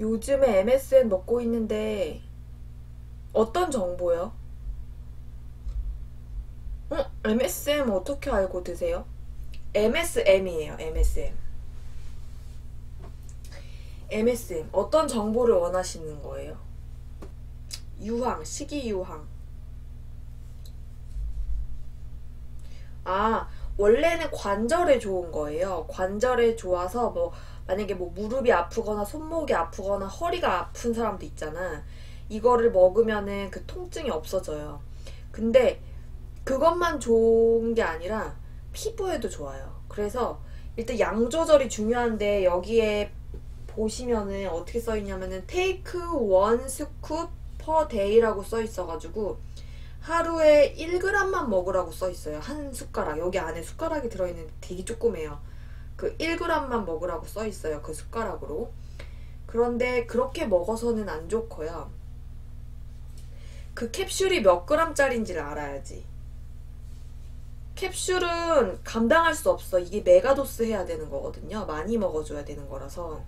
요즘에 MSN 먹고 있는데 어떤 정보요? MSM 어떻게 알고 드세요? MSM이에요. MSM. MSM 어떤 정보를 원하시는 거예요? 유황, 식이 유황. 아, 원래는 관절에 좋은 거예요. 관절에 좋아서 뭐 만약에 뭐 무릎이 아프거나 손목이 아프거나 허리가 아픈 사람도 있잖아. 이거를 먹으면은 그 통증이 없어져요. 근데 그것만 좋은 게 아니라 피부에도 좋아요. 그래서 일단 양 조절이 중요한데 여기에 보시면은 어떻게 써 있냐면은 take one scoop per day라고 써 있어가지고 하루에 1g만 먹으라고 써 있어요. 한 숟가락. 여기 안에 숟가락이 들어있는데 되게 조그매요. 그 1g만 먹으라고 써 있어요. 그 숟가락으로. 그런데 그렇게 먹어서는 안 좋고요. 그 캡슐이 몇 g짜리인지를 알아야지. 캡슐은 감당할 수 없어. 이게 메가도스 해야 되는 거거든요. 많이 먹어줘야 되는 거라서.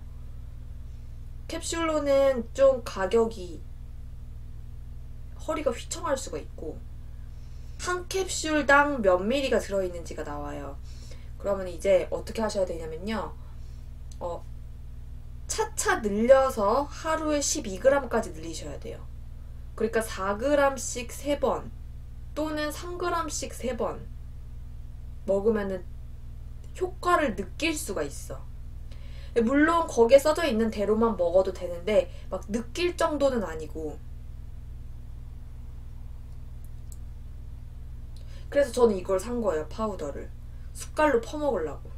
캡슐로는 좀 가격이 허리가 휘청할 수가 있고 한 캡슐당 몇 미리가 들어있는지가 나와요. 그러면 이제 어떻게 하셔야 되냐면요. 차차 늘려서 하루에 12g까지 늘리셔야 돼요. 그러니까 4g씩 3번 또는 3g씩 3번 먹으면은 효과를 느낄 수가 있어. 물론 거기에 써져 있는 대로만 먹어도 되는데 막 느낄 정도는 아니고. 그래서 저는 이걸 산 거예요. 파우더를 숟갈로 퍼먹으려고.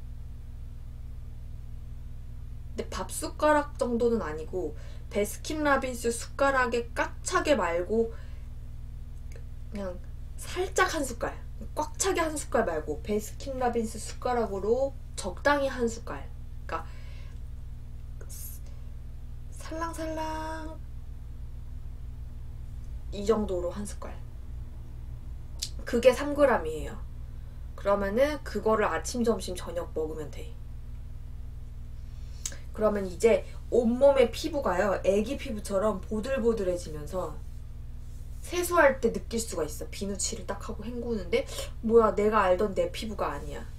근데 밥 숟가락 정도는 아니고 베스킨라빈스 숟가락에 꽉 차게 말고 그냥 살짝 한 숟갈, 꽉 차게 한 숟갈 말고 베스킨라빈스 숟가락으로 적당히 한 숟갈. 그러니까 살랑살랑 이 정도로 한 숟갈. 그게 3g이에요. 그러면은 그거를 아침, 점심, 저녁 먹으면 돼. 그러면 이제 온몸의 피부가요, 애기 피부처럼 보들보들해지면서 세수할 때 느낄 수가 있어. 비누칠을 딱 하고 헹구는데 뭐야, 내가 알던 내 피부가 아니야.